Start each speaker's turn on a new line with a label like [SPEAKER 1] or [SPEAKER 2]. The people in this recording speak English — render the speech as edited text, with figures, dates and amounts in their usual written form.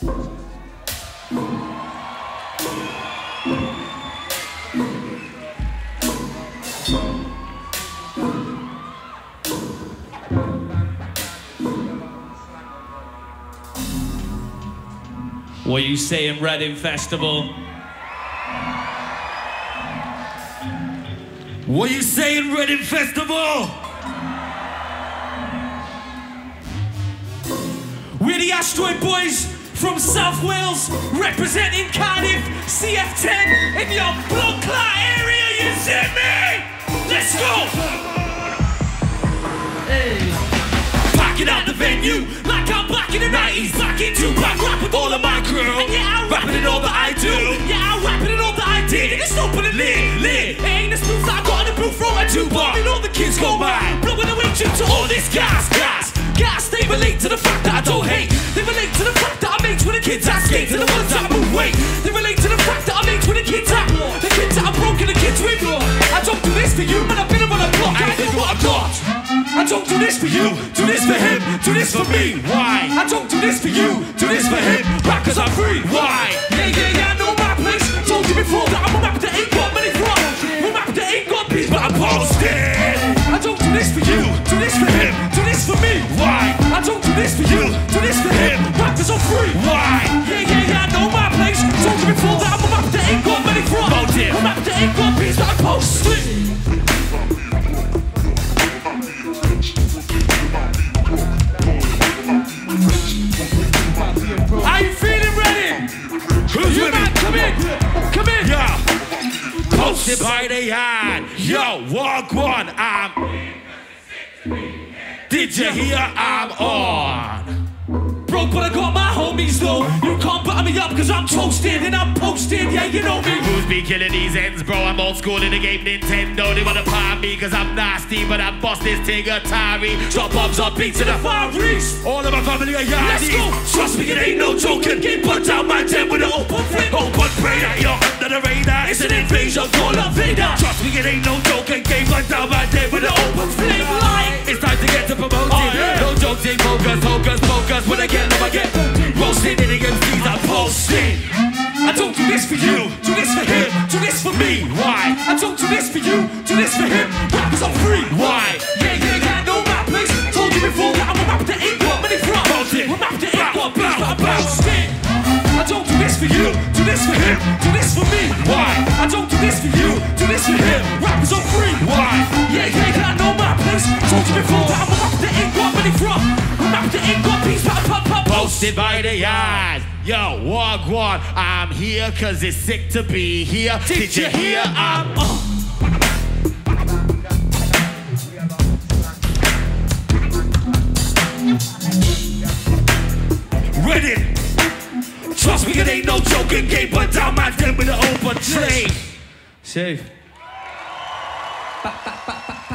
[SPEAKER 1] What you saying, Reading Festival? What you saying, Reading Festival? We're the Asteroid Boys from South Wales, representing Cardiff, CF10 in your blood clot area, you see me? Let's go! Hey. Packing out the venue like I'm back in the 90s, back in Tupac, rapping all of my crew. And yeah, I'm rapping in all that I do. Yeah, I'm rapping in all that I did. Niggas stopping it lit. It ain't the smooth that I got in the booth from a two-bar. And all the kids go mad, blowing away due to all this gas. They relate to the fact that I don't hate. They relate to the fact that I make with the kids that skate, to the ones that move weight. They relate to the fact that I make with the kids that are broken, the kids with me. I don't do this for you, man, I've been around the block, I know what I've got. I don't do this for you, do this for him, do this for me. Why? I don't do this for you, do this for him, rap cause I'm free. Why? Yeah, I know my place. Told you before that I'm a map that ain't got many flaws. I'm a map that ain't got peace, but I'm posted. I don't do this for you, do this for him, do this for me. Why? I don't do this for you, do this for him, rap cause I'm free. Why? Yeah, I know my place. Told you before that I'm a map that ain't got many flaws. I'm a map that ain't got peace, but I'm posted. Are you feeling ready? Who's you man, come in. Yeah. Posted by the yard. Yo, walk one. Did you hear I'm on? Broke, but I got my homies though. You can't butter me up cause I'm toasted and I'm posted, yeah, you know me. Who's be killing these ends, bro? I'm old school in the game, Nintendo. They wanna palm me cause I'm nasty, but I boss this thing Atari. Drop bombs on beats in the Far East. All of my family are yardies. Let's go. Trust me, it ain't no joking. Get put down my den with an open flame. Open brain, you're under the radar. It's an invasion, call up Vader. Trust me, it ain't no joking. Game put down my den with an open flame. Like it's time to get to promoting. Oh, yeah. No joking, focus. When I get them, I get roasted in the MCs, I'm posted. I don't do this for you, do this for him, do this for me. Why? I don't do this for you, do this for him, rap cause I'm free. Why? Yeah, I know my place. Told you before that I'm a map that ain't got many flaws. I'm a map that ain't got beats, but I'm posted. I don't do this for you, do this for him, do this for me. Why? I don't do this for you, do this for him, rap cause I'm free. Why? Yeah, I know my place. Told you before that I'm a map that ain't got many flaws. I'm a map that ain't got beats, but I'm posted by the yard. Yo, Wagwan, I'm here cause it's sick to be here. Did you hear I'm Ready? Trust me, it ain't no joking game, but down my den with an open train. Safe.